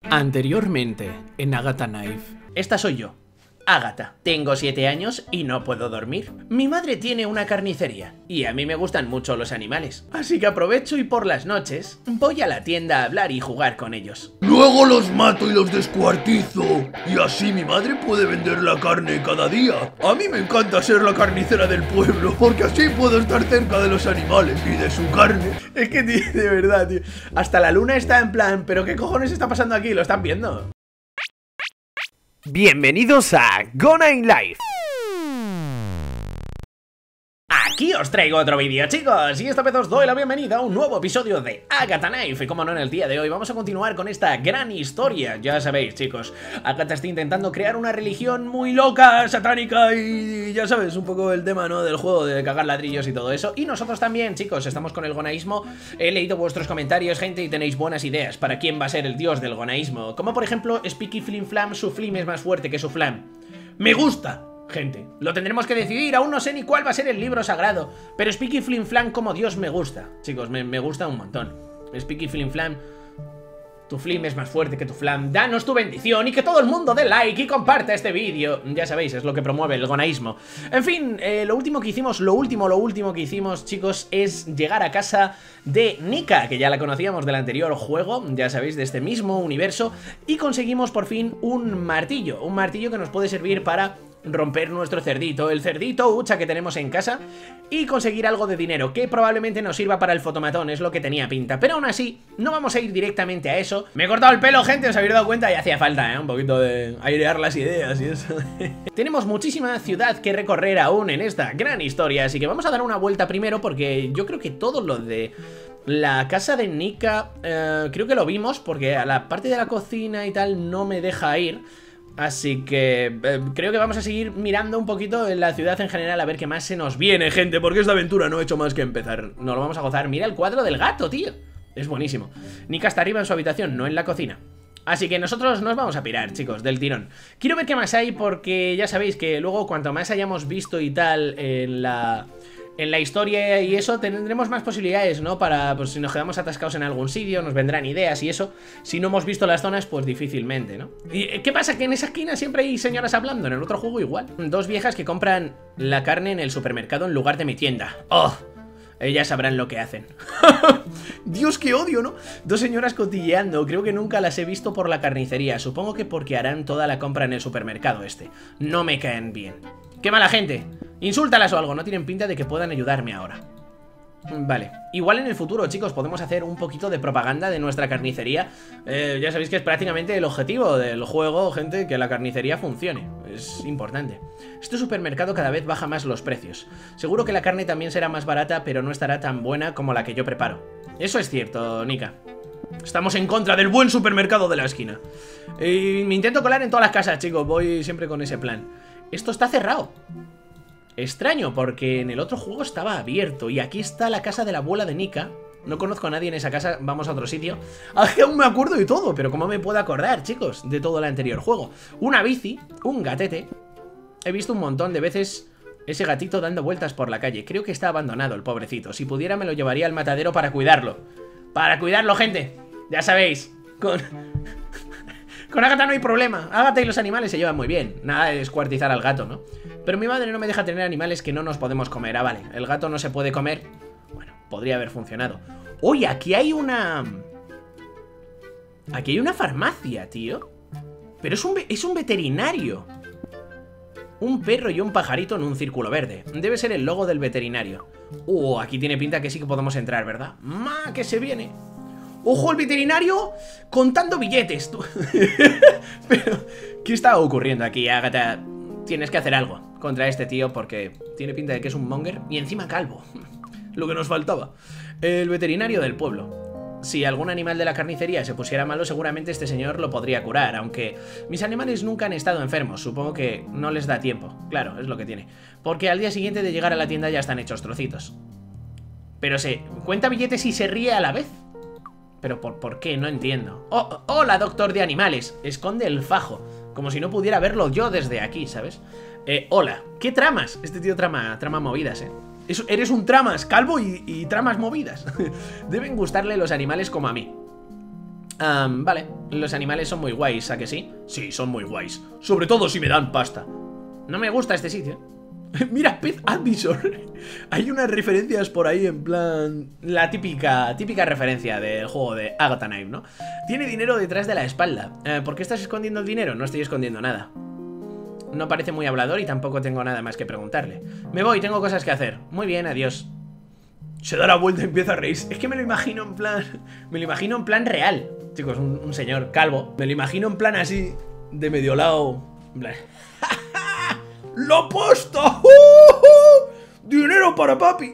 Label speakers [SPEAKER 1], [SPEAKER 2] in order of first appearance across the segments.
[SPEAKER 1] Anteriormente, en Agatha Knife.
[SPEAKER 2] Esta soy yo, Agatha. Tengo 7 años y no puedo dormir. Mi madre tiene una carnicería y a mí me gustan mucho los animales. Así que aprovecho y por las noches voy a la tienda a hablar y jugar con ellos.
[SPEAKER 3] Luego los mato y los descuartizo. Y así mi madre puede vender la carne cada día. A mí me encanta ser la carnicera del pueblo, porque así puedo estar cerca de los animales y de su carne.
[SPEAKER 2] Es que, tío, de verdad, tío. Hasta la luna está en plan, ¿pero qué cojones está pasando aquí? ¿Lo están viendo?
[SPEAKER 1] Bienvenidos a Gonna in Life.
[SPEAKER 2] Aquí os traigo otro vídeo, chicos, y esta vez os doy la bienvenida a un nuevo episodio de Agatha Knife. Y como no, en el día de hoy vamos a continuar con esta gran historia. Ya sabéis, chicos, Agatha está intentando crear una religión muy loca, satánica y ya sabes, un poco el tema, ¿no?, del juego de cagar ladrillos y todo eso. Y nosotros también, chicos, estamos con el gonaísmo. He leído vuestros comentarios, gente, y tenéis buenas ideas para quién va a ser el dios del gonaísmo. Como por ejemplo, Spiky Flim Flam, su flim es más fuerte que su flam. ¡Me gusta! Gente, lo tendremos que decidir, aún no sé ni cuál va a ser el libro sagrado, pero Spiky Flim Flam como Dios me gusta. Chicos, me gusta un montón. Spiky Flim Flam, tu flim es más fuerte que tu flam. Danos tu bendición y que todo el mundo dé like y comparta este vídeo. Ya sabéis, es lo que promueve el gonaísmo. En fin, lo último que hicimos, chicos, es llegar a casa de Nika, que ya la conocíamos del anterior juego, ya sabéis, de este mismo universo, y conseguimos por fin un martillo que nos puede servir para romper nuestro cerdito, el cerdito hucha que tenemos en casa, y conseguir algo de dinero que probablemente nos sirva para el fotomatón, es lo que tenía pinta. Pero aún así, no vamos a ir directamente a eso. Me he cortado el pelo, gente, os habéis dado cuenta, y hacía falta, un poquito de airear las ideas y eso. Tenemos muchísima ciudad que recorrer aún en esta gran historia, así que vamos a dar una vuelta primero, porque yo creo que todo lo de la casa de Nika, creo que lo vimos, porque a la parte de la cocina y tal no me deja ir. Así que creo que vamos a seguir mirando un poquito en la ciudad en general a ver qué más se nos viene, gente, porque esta aventura no he hecho más que empezar. Nos lo vamos a gozar. Mira el cuadro del gato, tío. Es buenísimo. Nika está arriba en su habitación, no en la cocina. Así que nosotros nos vamos a pirar, chicos, del tirón. Quiero ver qué más hay porque ya sabéis que luego cuanto más hayamos visto y tal en la historia y eso, tendremos más posibilidades, ¿no? Para, pues si nos quedamos atascados en algún sitio, nos vendrán ideas y eso. Si no hemos visto las zonas, pues difícilmente, ¿no? ¿Y qué pasa? Que en esa esquina siempre hay señoras hablando, en el otro juego igual. Dos viejas que compran la carne en el supermercado en lugar de mi tienda. ¡Oh! Ellas sabrán lo que hacen. Dios, qué odio, ¿no? Dos señoras cotilleando. Creo que nunca las he visto por la carnicería. Supongo que porque harán toda la compra en el supermercado este. No me caen bien. ¡Qué mala gente! Insúltalas o algo, no tienen pinta de que puedan ayudarme ahora. Vale, igual en el futuro, chicos, podemos hacer un poquito de propaganda de nuestra carnicería. Ya sabéis que es prácticamente el objetivo del juego, gente, que la carnicería funcione. Es importante. Este supermercado cada vez baja más los precios. Seguro que la carne también será más barata, pero no estará tan buena como la que yo preparo. Eso es cierto, Nika. Estamos en contra del buen supermercado de la esquina. Y me intento colar en todas las casas, chicos. Voy siempre con ese plan. Esto está cerrado. Extraño, porque en el otro juego estaba abierto. Y aquí está la casa de la abuela de Nika. No conozco a nadie en esa casa, vamos a otro sitio. Aún me acuerdo de todo, pero ¿cómo me puedo acordar, chicos? De todo el anterior juego. Una bici, un gatete. He visto un montón de veces ese gatito dando vueltas por la calle. Creo que está abandonado el pobrecito. Si pudiera me lo llevaría al matadero para cuidarlo. Para cuidarlo, gente. Ya sabéis. Con Agatha no hay problema. Agatha y los animales se llevan muy bien. Nada de descuartizar al gato, ¿no? Pero mi madre no me deja tener animales que no nos podemos comer. Ah, vale, el gato no se puede comer. Bueno, podría haber funcionado. Oye, aquí hay una... Aquí hay una farmacia, tío. Pero es un veterinario. Un perro y un pajarito en un círculo verde. Debe ser el logo del veterinario. Aquí tiene pinta que sí que podemos entrar, ¿verdad? ¡Ma, que se viene! ¡Ojo, el veterinario contando billetes! Pero, ¿qué está ocurriendo aquí, Agatha? Tienes que hacer algo contra este tío porque tiene pinta de que es un monger y encima calvo. Lo que nos faltaba. El veterinario del pueblo. Si algún animal de la carnicería se pusiera malo, seguramente este señor lo podría curar, aunque mis animales nunca han estado enfermos. Supongo que no les da tiempo. Claro, es lo que tiene. Porque al día siguiente de llegar a la tienda ya están hechos trocitos. Pero se cuenta billetes y se ríe a la vez. ¿Pero por qué? No entiendo. Hola, doctor de animales. Esconde el fajo. Como si no pudiera verlo yo desde aquí, ¿sabes? Hola. ¿Qué tramas? Este tío trama movidas, Eres un tramas calvo y tramas movidas. Deben gustarle los animales como a mí. Vale, los animales son muy guays, ¿a que sí?
[SPEAKER 3] Sí, son muy guays. Sobre todo si me dan pasta.
[SPEAKER 2] No me gusta este sitio.
[SPEAKER 1] Mira, pez Ambisor. Hay unas referencias por ahí en plan...
[SPEAKER 2] La típica referencia del juego de Agatha Knife, ¿no? Tiene dinero detrás de la espalda. ¿Por qué estás escondiendo el dinero? No estoy escondiendo nada. No parece muy hablador y tampoco tengo nada más que preguntarle. Me voy, tengo cosas que hacer. Muy bien, adiós.
[SPEAKER 1] Se da la vuelta y empieza a reírse. Es que me lo imagino en plan...
[SPEAKER 2] Me lo imagino en plan real. Chicos, un señor calvo.
[SPEAKER 1] Me lo imagino en plan así, de medio lado. En plan... ¡La pasta! ¡Dinero para papi!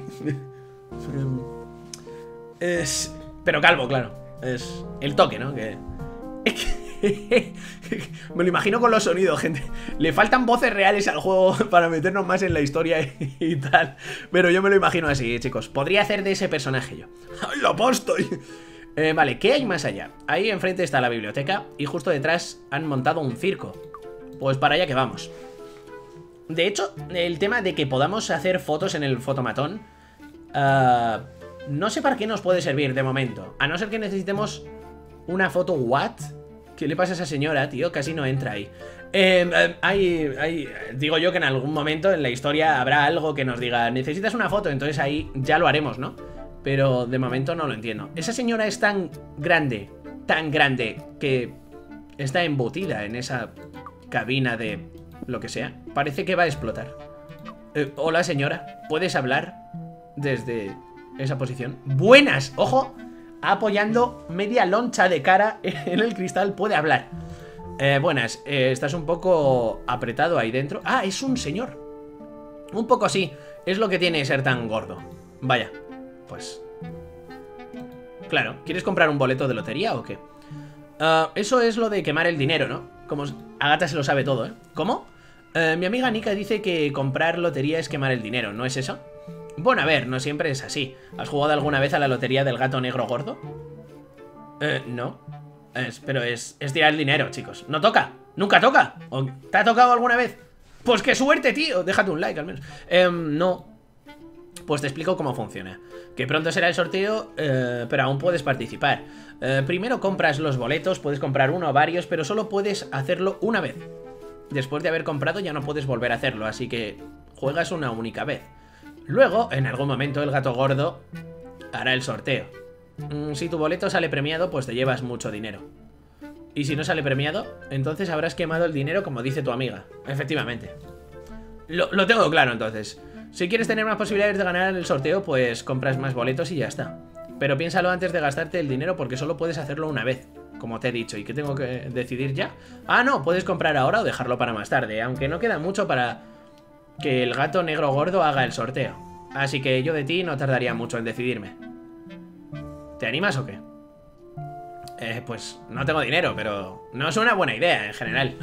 [SPEAKER 2] Es... Pero calvo, claro. Es el toque, ¿no? Que... Es que... Me lo imagino con los sonidos, gente. Le faltan voces reales al juego para meternos más en la historia y tal. Pero yo me lo imagino así, chicos. Podría hacer de ese personaje yo.
[SPEAKER 1] ¡Ay, la pasta!
[SPEAKER 2] Vale, ¿qué hay más allá? Ahí enfrente está la biblioteca y justo detrás han montado un circo. Pues para allá que vamos. De hecho, el tema de que podamos hacer fotos en el fotomatón, no sé para qué nos puede servir de momento. A no ser que necesitemos una foto. ¿What? ¿Qué le pasa a esa señora, tío? Casi no entra ahí. Digo yo que en algún momento en la historia habrá algo que nos diga necesitas una foto, entonces ahí ya lo haremos, ¿no? Pero de momento no lo entiendo. Esa señora es tan grande que está embutida en esa cabina de lo que sea. Parece que va a explotar. Hola señora, ¿puedes hablar desde esa posición? Buenas, ojo, apoyando media loncha de cara en el cristal, puede hablar. Buenas, estás un poco apretado ahí dentro. Ah, es un señor. Un poco sí, es lo que tiene ser tan gordo. Vaya, pues... Claro, ¿quieres comprar un boleto de lotería o qué? Eso es lo de quemar el dinero, ¿no? Como Agatha se lo sabe todo, ¿eh? ¿Cómo? Mi amiga Nika dice que comprar lotería es quemar el dinero, ¿no es eso? Bueno, a ver, no siempre es así. ¿Has jugado alguna vez a la lotería del gato negro gordo? No. Pero es tirar el dinero, chicos. ¿No toca? ¿Nunca toca? ¿O te ha tocado alguna vez? Pues qué suerte, tío. Déjate un like al menos. No. Pues te explico cómo funciona. Que pronto será el sorteo, pero aún puedes participar. Primero compras los boletos, puedes comprar uno o varios, pero solo puedes hacerlo una vez. Después de haber comprado ya no puedes volver a hacerlo, así que juegas una única vez. Luego, en algún momento, el gato gordo hará el sorteo. Si tu boleto sale premiado, pues te llevas mucho dinero. Y si no sale premiado, entonces habrás quemado el dinero como dice tu amiga. Efectivamente. Lo tengo claro, entonces. Si quieres tener más posibilidades de ganar el sorteo, pues compras más boletos y ya está. Pero piénsalo antes de gastarte el dinero porque solo puedes hacerlo una vez, como te he dicho. ¿Y qué tengo que decidir ya? Ah, no, puedes comprar ahora o dejarlo para más tarde, aunque no queda mucho para que el gato negro gordo haga el sorteo. Así que yo de ti no tardaría mucho en decidirme. ¿Te animas o qué? Pues no tengo dinero, pero no es una buena idea en general.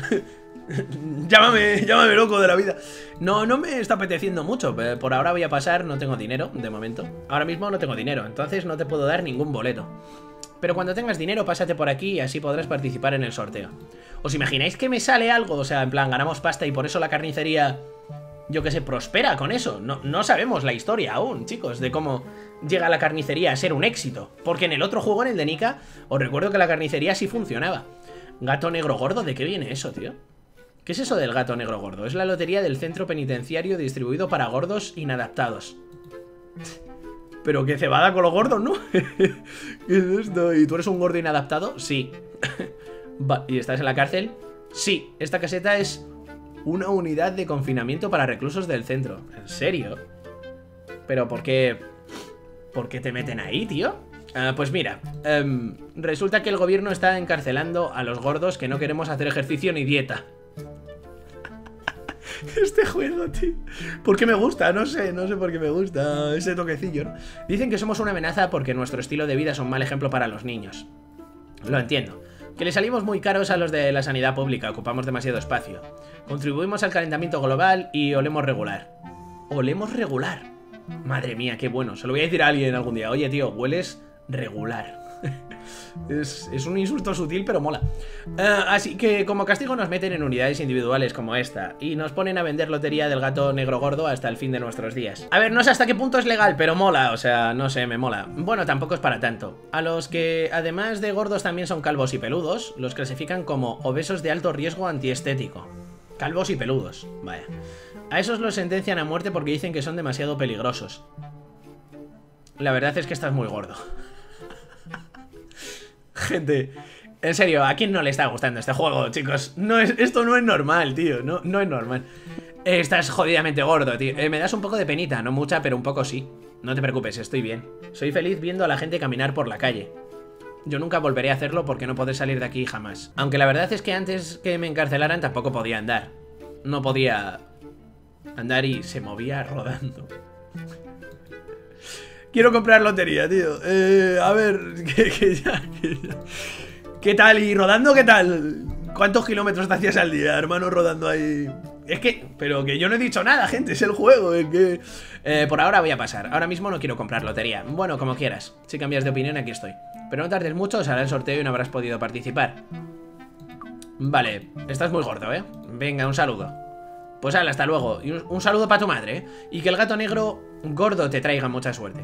[SPEAKER 1] Llámame loco de la vida.
[SPEAKER 2] No me está apeteciendo mucho. Por ahora voy a pasar, no tengo dinero, de momento. Ahora mismo no tengo dinero, entonces no te puedo dar ningún boleto. Pero cuando tengas dinero, pásate por aquí y así podrás participar en el sorteo. ¿Os imagináis que me sale algo? O sea, en plan, ganamos pasta y por eso la carnicería, yo que sé, prospera con eso. No sabemos la historia aún, chicos, de cómo llega la carnicería a ser un éxito. Porque en el otro juego, en el de Nika, os recuerdo que la carnicería sí funcionaba. Gato negro gordo, ¿de qué viene eso, tío? ¿Qué es eso del gato negro gordo? Es la lotería del centro penitenciario distribuido para gordos inadaptados.
[SPEAKER 1] Pero qué cebada con los gordos, ¿no?
[SPEAKER 2] ¿Qué es esto? ¿Y tú eres un gordo inadaptado? Sí. ¿Y estás en la cárcel? Sí. Esta caseta es una unidad de confinamiento para reclusos del centro. ¿En serio? ¿Pero por qué? ¿Por qué te meten ahí, tío? Pues mira, resulta que el gobierno está encarcelando a los gordos que no queremos hacer ejercicio ni dieta.
[SPEAKER 1] Este juego, tío. ¿Por qué me gusta? No sé por qué me gusta ese toquecillo, ¿no?
[SPEAKER 2] Dicen que somos una amenaza porque nuestro estilo de vida es un mal ejemplo para los niños. Lo entiendo. Que le salimos muy caros a los de la sanidad pública, ocupamos demasiado espacio. Contribuimos al calentamiento global y olemos regular. ¿Olemos regular? Madre mía, qué bueno. Se lo voy a decir a alguien algún día. Oye, tío, hueles regular. Es un insulto sutil, pero mola. Así que como castigo nos meten en unidades individuales como esta y nos ponen a vender lotería del gato negro gordo hasta el fin de nuestros días. A ver, no sé hasta qué punto es legal, pero mola, o sea, no sé, me mola. Bueno, tampoco es para tanto. A los que, además de gordos, también son calvos y peludos, los clasifican como obesos de alto riesgo antiestético. Calvos y peludos, vaya. A esos los sentencian a muerte porque dicen que son demasiado peligrosos. La verdad es que estás muy gordo. Gente, en serio, ¿a quién no le está gustando este juego, chicos? Esto no es normal, tío, no es normal. Estás jodidamente gordo, tío. Me das un poco de penita, no mucha, pero un poco sí. No te preocupes, estoy bien. Soy feliz viendo a la gente caminar por la calle. Yo nunca volveré a hacerlo porque no podré salir de aquí jamás. Aunque la verdad es que antes que me encarcelaran tampoco podía andar. No podía andar y se movía rodando.
[SPEAKER 1] Quiero comprar lotería, tío. A ver, ¿qué tal? ¿Y rodando qué tal? ¿Cuántos kilómetros te hacías al día, hermano, rodando ahí? Es que, pero que yo no he dicho nada, gente, es el juego, es que... por ahora voy a pasar, ahora mismo no quiero comprar lotería. Bueno, como quieras, si cambias de opinión aquí estoy. Pero no tardes mucho, se hará el sorteo y no habrás podido participar. Vale, estás muy gordo, ¿eh? Venga, un saludo. Pues hala, hasta luego. Y un saludo para tu madre, ¿eh? Y que el gato negro gordo te traiga mucha suerte.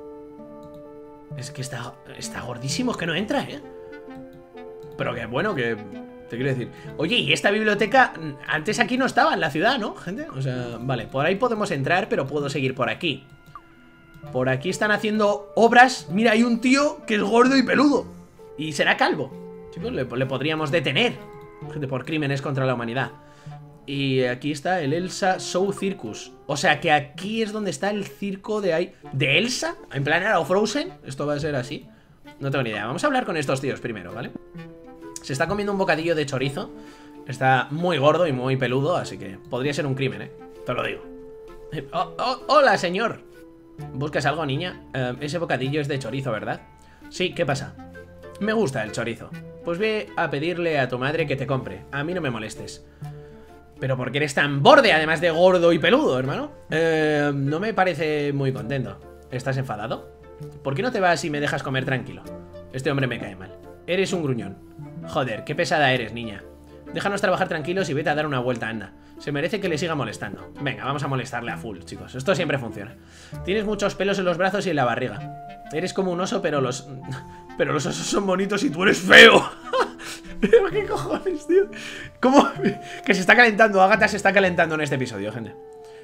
[SPEAKER 1] Es que está gordísimo, es que no entra, ¿eh? Pero que bueno, que... te quiero decir... Oye, y esta biblioteca antes aquí no estaba en la ciudad, ¿no, gente? O sea, vale, por ahí podemos entrar, pero puedo seguir por aquí. Por aquí están haciendo obras. Mira, hay un tío que es gordo y peludo y será calvo. Chicos, le podríamos detener, gente, por crímenes contra la humanidad. Y aquí está el Elsa Show Circus. O sea que aquí es donde está el circo de ahí. ¿De Elsa? ¿En plan era Frozen? ¿Esto va a ser así? No tengo ni idea. Vamos a hablar con estos tíos primero, ¿vale? Se está comiendo un bocadillo de chorizo. Está muy gordo y muy peludo, así que podría ser un crimen, ¿eh? Te lo digo. Hola, señor. ¿Buscas algo, niña? Ese bocadillo es de chorizo, ¿verdad? Sí, ¿qué pasa? Me gusta el chorizo. Pues ve a pedirle a tu madre que te compre. A mí no me molestes. Pero ¿por qué eres tan borde, además de gordo y peludo, hermano? No me parece muy contento. ¿Estás enfadado? ¿Por qué no te vas y me dejas comer tranquilo? Este hombre me cae mal. Eres un gruñón. Joder, qué pesada eres, niña. Déjanos trabajar tranquilos y vete a dar una vuelta, anda. Se merece que le siga molestando. Venga, vamos a molestarle a full, chicos. Esto siempre funciona. Tienes muchos pelos en los brazos y en la barriga. Eres como un oso, pero los osos son bonitos y tú eres feo. Pero qué cojones, tío. ¿Cómo? Que se está calentando, Agatha se está calentando en este episodio, gente.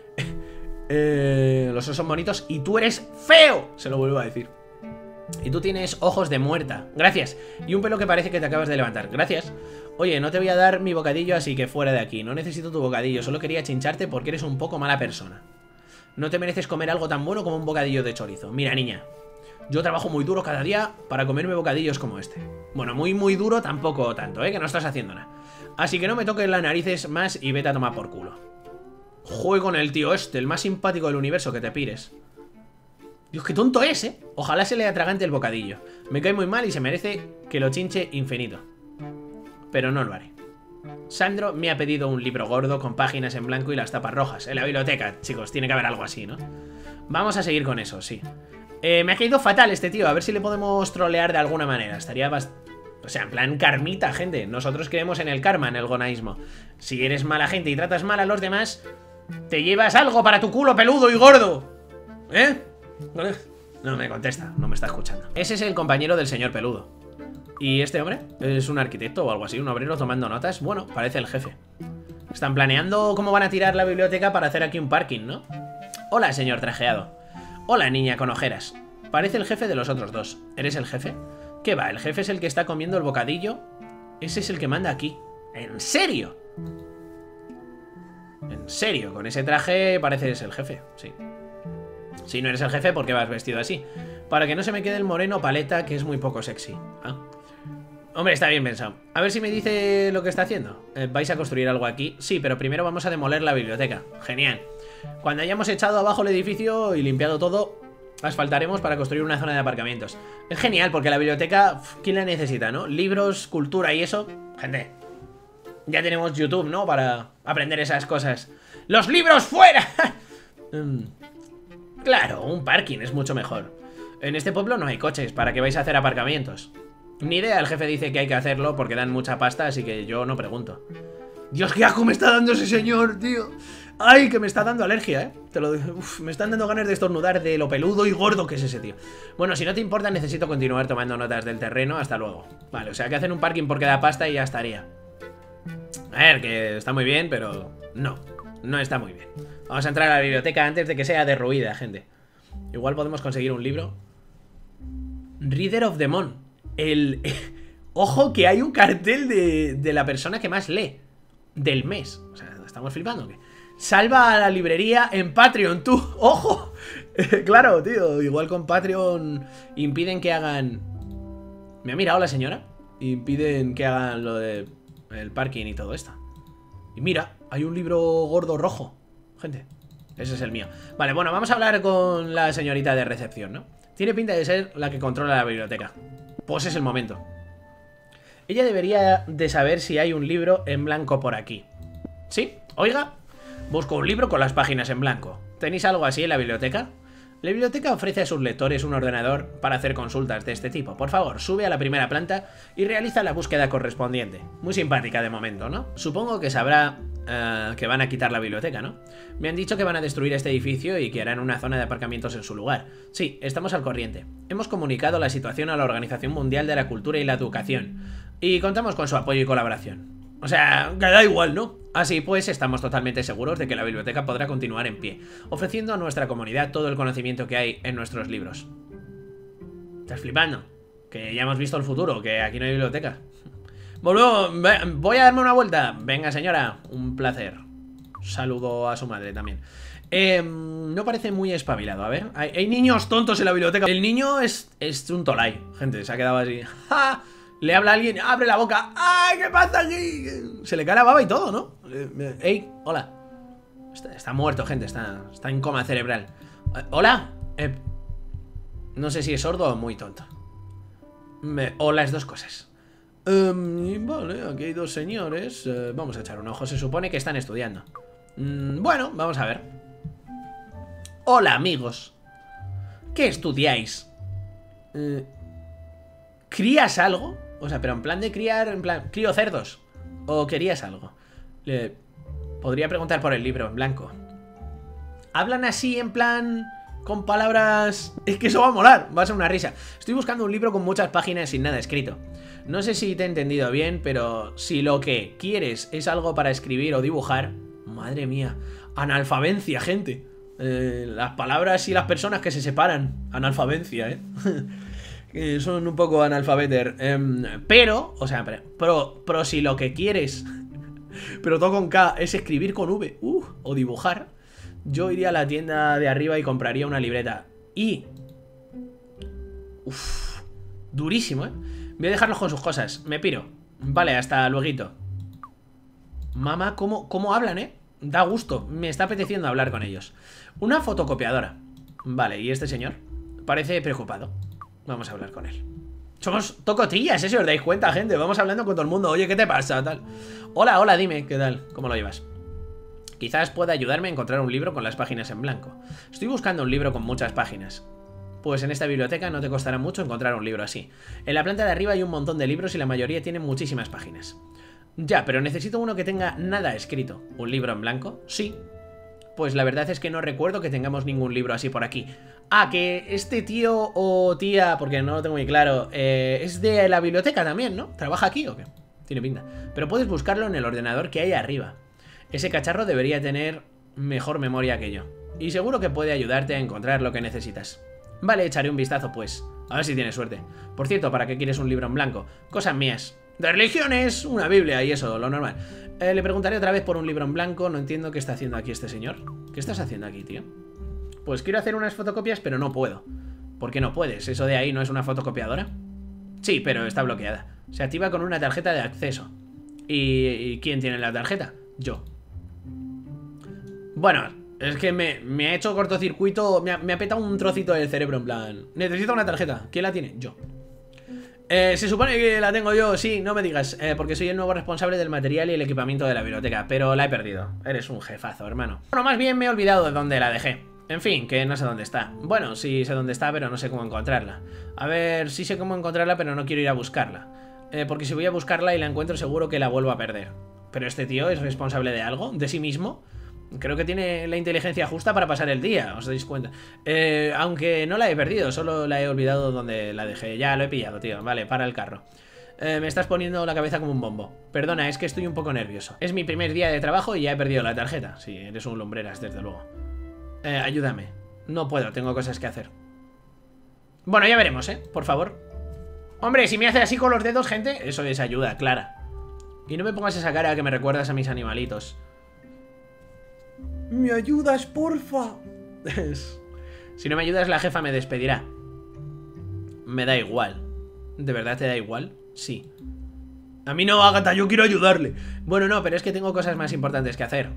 [SPEAKER 1] Los osos son bonitos y tú eres feo. Se lo vuelvo a decir. Y tú tienes ojos de muerta. Gracias. Y un pelo que parece que te acabas de levantar. Gracias. Oye, no te voy a dar mi bocadillo, así que fuera de aquí. No necesito tu bocadillo, solo quería chincharte porque eres un poco mala persona. No te mereces comer algo tan bueno como un bocadillo de chorizo. Mira, niña, yo trabajo muy duro cada día para comerme bocadillos como este. Bueno, muy duro tampoco tanto, que no estás haciendo nada. Así que no me toques las narices más y vete a tomar por culo. Juego con el tío este, el más simpático del universo, que te pires. Dios, qué tonto es, ¿eh? Ojalá se le atragante el bocadillo. Me cae muy mal y se merece que lo chinche infinito. Pero no lo haré. Sandro me ha pedido un libro gordo con páginas en blanco y las tapas rojas. En la biblioteca, chicos, tiene que haber algo así, ¿no? Vamos a seguir con eso, sí. Me ha caído fatal este tío. A ver si le podemos trolear de alguna manera. Estaría bastante... O sea, en plan karmita, gente. Nosotros creemos en el karma, en el gonaísmo. Si eres mala gente y tratas mal a los demás, te llevas algo para tu culo peludo y gordo. ¿Eh? No me contesta, no me está escuchando. Ese es el compañero del señor peludo. ¿Y este hombre? ¿Es un arquitecto o algo así? ¿Un obrero tomando notas? Bueno, parece el jefe. Están planeando cómo van a tirar la biblioteca para hacer aquí un parking, ¿no? Hola, señor trajeado. Hola, niña con ojeras. Parece el jefe de los otros dos. ¿Eres el jefe? ¿Qué va? ¿El jefe es el que está comiendo el bocadillo? Ese es el que manda aquí. ¿En serio? En serio, con ese traje pareces el jefe, sí. Si no eres el jefe, ¿por qué vas vestido así? Para que no se me quede el moreno paleta, que es muy poco sexy. ¿Ah? Hombre, está bien pensado. A ver si me dice lo que está haciendo. ¿Vais a construir algo aquí? Sí, pero primero vamos a demoler la biblioteca. Genial. Cuando hayamos echado abajo el edificio y limpiado todo, asfaltaremos para construir una zona de aparcamientos. Es genial, porque la biblioteca, ¿quién la necesita, no? Libros, cultura y eso. Gente, ya tenemos YouTube, ¿no? Para aprender esas cosas. ¡Los libros fuera! Claro, un parking es mucho mejor. En este pueblo no hay coches, ¿para qué vais a hacer aparcamientos?
[SPEAKER 2] Ni idea, el jefe dice que hay que hacerlo porque dan mucha pasta, así que yo no pregunto.
[SPEAKER 1] Dios, qué asco me está dando ese señor, tío. Ay, que me está dando alergia, Te lo digo. Uf, me están dando ganas de estornudar de lo peludo y gordo que es ese tío.
[SPEAKER 2] Bueno, si no te importa, necesito continuar tomando notas del terreno. Hasta luego. Vale, o sea que hacen un parking porque da pasta y ya estaría. A ver, que está muy bien, pero no está muy bien. Vamos a entrar a la biblioteca antes de que sea derruida, gente. Igual podemos conseguir un libro. Reader of the Month. Ojo que hay un cartel de la persona que más lee del mes. O sea, ¿estamos flipando o qué? Salva a la librería en Patreon, tú. ¡Ojo! Claro, tío. Igual con Patreon impiden que hagan... ¿Me ha mirado la señora? Impiden que hagan lo de el parking y todo esto. Y mira, hay un libro gordo rojo. Gente, ese es el mío. Vale, bueno, vamos a hablar con la señorita de recepción, ¿no? Tiene pinta de ser la que controla la biblioteca. Pues es el momento. Ella debería de saber si hay un libro en blanco por aquí. ¿Sí? Oiga, busco un libro con las páginas en blanco. ¿Tenéis algo así en la biblioteca? La biblioteca ofrece a sus lectores un ordenador para hacer consultas de este tipo. Por favor, sube a la primera planta y realiza la búsqueda correspondiente. Muy simpática de momento, ¿no? Supongo que sabrá que van a quitar la biblioteca, ¿no? Me han dicho que van a destruir este edificio y que harán una zona de aparcamientos en su lugar. Sí, estamos al corriente. Hemos comunicado la situación a la Organización Mundial de la Cultura y la Educación y contamos con su apoyo y colaboración. O sea, que da igual, ¿no? Así pues, estamos totalmente seguros de que la biblioteca podrá continuar en pie, ofreciendo a nuestra comunidad todo el conocimiento que hay en nuestros libros. ¿Estás flipando? Que ya hemos visto el futuro, que aquí no hay biblioteca. Volvemos, voy a darme una vuelta. Venga, señora, un placer. Saludo a su madre también. No parece muy espabilado, a ver. Hay niños tontos en la biblioteca. El niño es un tolai, gente, se ha quedado así. ¡Ja! Le habla a alguien, abre la boca. ¡Ay, qué pasa aquí! Se le cae la baba y todo, ¿no? ¡Ey! Hola. Está muerto, gente, está en coma cerebral. ¿Hola? No sé si es sordo o muy tonto. O las dos cosas. Vale, aquí hay dos señores. Vamos a echar un ojo, se supone que están estudiando. Bueno, vamos a ver. Hola, amigos. ¿Qué estudiáis? ¿Crías algo? O sea, pero en plan de criar, en plan, ¿crío cerdos? ¿O querías algo? Podría preguntar por el libro en blanco. ¿Hablan así en plan con palabras? Es que eso va a molar, va a ser una risa. Estoy buscando un libro con muchas páginas sin nada escrito. No sé si te he entendido bien, pero si lo que quieres es algo para escribir o dibujar... Madre mía, analfabencia, gente. Las palabras y las personas que se separan. Analfabencia, que son un poco analfabeter. Pero, o sea, pero si lo que quieres, pero todo con K, es escribir con V o dibujar, yo iría a la tienda de arriba y compraría una libreta. Y... durísimo, voy a dejarlos con sus cosas, me piro. Vale, hasta luego. Mamá, ¿cómo hablan, Da gusto, me está apeteciendo hablar con ellos. Una fotocopiadora. Vale, ¿y este señor? Parece preocupado. Vamos a hablar con él. Somos tocotillas, si os dais cuenta, gente. Vamos hablando con todo el mundo. Oye, ¿qué te pasa? Tal. Hola, dime, ¿qué tal? ¿Cómo lo llevas? Quizás pueda ayudarme a encontrar un libro con las páginas en blanco. Estoy buscando un libro con muchas páginas. Pues en esta biblioteca no te costará mucho encontrar un libro así. En la planta de arriba hay un montón de libros y la mayoría tienen muchísimas páginas. Ya, pero necesito uno que tenga nada escrito. ¿Un libro en blanco? Sí. Pues la verdad es que no recuerdo que tengamos ningún libro así por aquí. Ah, que este tío o tía, porque no lo tengo muy claro, es de la biblioteca también, ¿no? ¿Trabaja aquí o qué? Tiene pinta. Pero puedes buscarlo en el ordenador que hay arriba. Ese cacharro debería tener mejor memoria que yo. Y seguro que puede ayudarte a encontrar lo que necesitas. Vale, echaré un vistazo pues. A ver si tienes suerte. Por cierto, ¿para qué quieres un libro en blanco? Cosas mías. De religiones, una Biblia y eso, lo normal. Le preguntaré otra vez por un libro en blanco. No entiendo qué está haciendo aquí este señor. ¿Qué estás haciendo aquí, tío? Pues quiero hacer unas fotocopias, pero no puedo. ¿Por qué no puedes? ¿Eso de ahí no es una fotocopiadora? Sí, pero está bloqueada. Se activa con una tarjeta de acceso. ¿Y quién tiene la tarjeta? Yo. Bueno, es que me ha hecho cortocircuito. Me ha petado un trocito del cerebro en plan. Necesito una tarjeta. ¿Quién la tiene? Yo. Se supone que la tengo yo, sí, no me digas, porque soy el nuevo responsable del material y el equipamiento de la biblioteca, pero la he perdido. Eres un jefazo, hermano. Bueno, más bien me he olvidado de dónde la dejé. En fin, que no sé dónde está. Bueno, sí sé dónde está, pero no sé cómo encontrarla. A ver, sí sé cómo encontrarla, pero no quiero ir a buscarla. Porque si voy a buscarla y la encuentro, seguro que la vuelvo a perder. Pero este tío es responsable de algo, de sí mismo. Creo que tiene la inteligencia justa para pasar el día, ¿os dais cuenta? Aunque no la he perdido, solo la he olvidado donde la dejé. Ya lo he pillado, tío. Vale, para el carro. Me estás poniendo la cabeza como un bombo. Perdona, es que estoy un poco nervioso. Es mi primer día de trabajo y ya he perdido la tarjeta. Sí, eres un lumbreras, desde luego. Ayúdame. No puedo, tengo cosas que hacer. Bueno, ya veremos, por favor. Hombre, si me hace así con los dedos, gente, eso es ayuda, clara. Y no me pongas esa cara que me recuerdas a mis animalitos.
[SPEAKER 1] ¿Me ayudas, porfa?
[SPEAKER 2] Si no me ayudas, la jefa me despedirá. Me da igual. ¿De verdad te da igual? Sí.
[SPEAKER 1] A mí no, Agatha, yo quiero ayudarle.
[SPEAKER 2] Bueno, no, pero es que tengo cosas más importantes que hacer.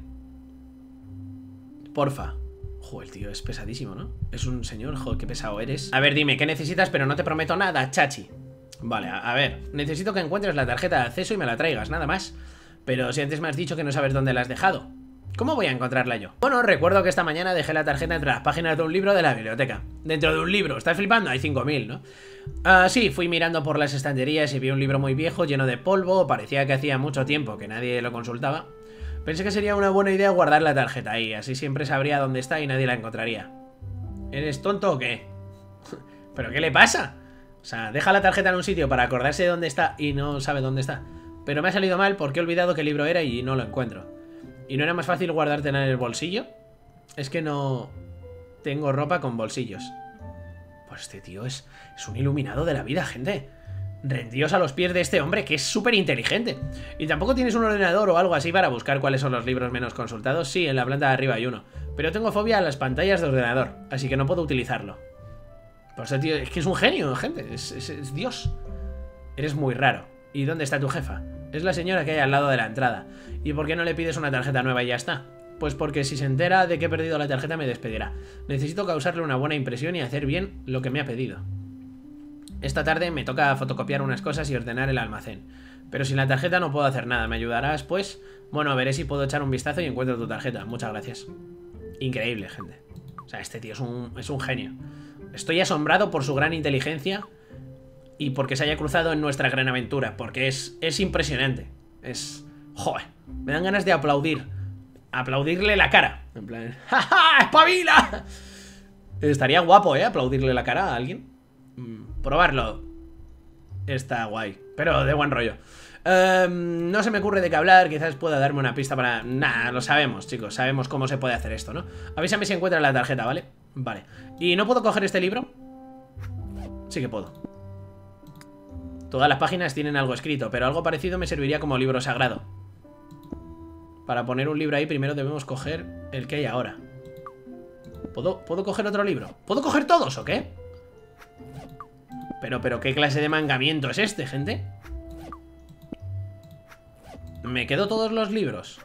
[SPEAKER 2] Porfa. Joder, el tío es pesadísimo, ¿no? Es un señor, joder, qué pesado eres. A ver, dime, ¿qué necesitas? Pero no te prometo nada, chachi. Vale, a ver, necesito que encuentres la tarjeta de acceso y me la traigas, nada más. Pero si antes me has dicho que no sabes dónde la has dejado, ¿cómo voy a encontrarla yo? Bueno, recuerdo que esta mañana dejé la tarjeta entre las páginas de un libro de la biblioteca. Dentro de un libro, ¿estás flipando? Hay 5000, ¿no? Sí, fui mirando por las estanterías y vi un libro muy viejo, lleno de polvo. Parecía que hacía mucho tiempo que nadie lo consultaba. Pensé que sería una buena idea guardar la tarjeta ahí, así siempre sabría dónde está y nadie la encontraría. ¿Eres tonto o qué? ¿Pero qué le pasa? O sea, deja la tarjeta en un sitio para acordarse de dónde está y no sabe dónde está. Pero me ha salido mal porque he olvidado qué libro era y no lo encuentro. ¿Y no era más fácil guardártela en el bolsillo? Es que no tengo ropa con bolsillos. Pues este tío es un iluminado de la vida, gente. Rendíos a los pies de este hombre, que es súper inteligente. ¿Y tampoco tienes un ordenador o algo así para buscar cuáles son los libros menos consultados? Sí, en la planta de arriba hay uno. Pero tengo fobia a las pantallas de ordenador, así que no puedo utilizarlo. Pues este tío es que es un genio, gente. Es Dios. Eres muy raro. ¿Y dónde está tu jefa? Es la señora que hay al lado de la entrada. ¿Y por qué no le pides una tarjeta nueva y ya está? Pues porque si se entera de que he perdido la tarjeta me despedirá. Necesito causarle una buena impresión y hacer bien lo que me ha pedido. Esta tarde me toca fotocopiar unas cosas y ordenar el almacén. Pero sin la tarjeta no puedo hacer nada. ¿Me ayudarás, pues? Bueno, veré si puedo echar un vistazo y encuentro tu tarjeta. Muchas gracias. Increíble, gente. O sea, este tío es un genio. Estoy asombrado por su gran inteligencia y porque se haya cruzado en nuestra gran aventura. Porque es impresionante. Joder, me dan ganas de aplaudir. Aplaudirle la cara. En plan, ¡ja, ja! ¡Espabila! Estaría guapo, aplaudirle la cara a alguien. Probarlo. Está guay, pero de buen rollo. No se me ocurre de qué hablar. Quizás pueda darme una pista para... Nah, lo sabemos, chicos. Sabemos cómo se puede hacer esto, ¿no? Avísame si encuentras la tarjeta, ¿vale? Vale. ¿Y no puedo coger este libro? Sí que puedo. Todas las páginas tienen algo escrito, pero algo parecido me serviría como libro sagrado. Para poner un libro ahí primero debemos coger el que hay ahora. ¿Puedo coger otro libro? ¿Puedo coger todos o qué? Pero ¿qué clase de mangamiento es este, gente? ¿Me quedo todos los libros?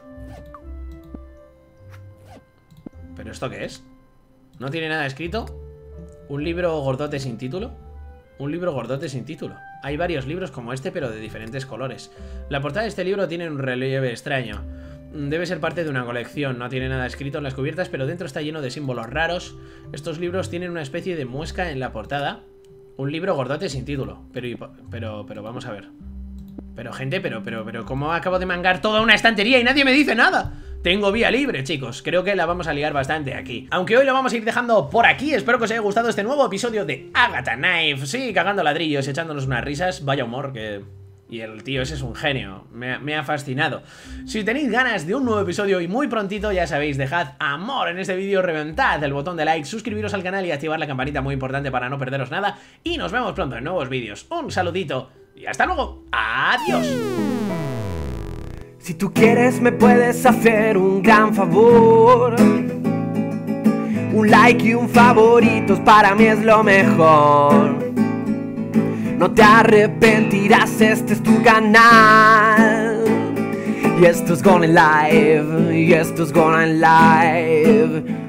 [SPEAKER 2] ¿Pero esto qué es? ¿No tiene nada escrito? ¿Un libro gordote sin título? Un libro gordote sin título. Hay varios libros como este, pero de diferentes colores. La portada de este libro tiene un relieve extraño. Debe ser parte de una colección. No tiene nada escrito en las cubiertas, pero dentro está lleno de símbolos raros. Estos libros tienen una especie de muesca en la portada. Un libro gordote sin título. Pero vamos a ver. Pero gente, pero ¿cómo acabo de mangar toda una estantería y nadie me dice nada? Tengo vía libre, chicos. Creo que la vamos a liar bastante aquí. Aunque hoy lo vamos a ir dejando por aquí. Espero que os haya gustado este nuevo episodio de Agatha Knife. Sí, cagando ladrillos, echándonos unas risas. Vaya humor que... Y el tío ese es un genio, me ha fascinado. Si tenéis ganas de un nuevo episodio y muy prontito, ya sabéis, dejad amor en este vídeo, reventad el botón de like, suscribiros al canal y activar la campanita, muy importante para no perderos nada. Y nos vemos pronto en nuevos vídeos. Un saludito y hasta luego. Adiós.
[SPEAKER 4] Si tú quieres me puedes hacer un gran favor. Un like y un favoritos para mí es lo mejor. No te arrepentirás, este es tu canal. Y esto es Gone Live, y esto es Gone Live.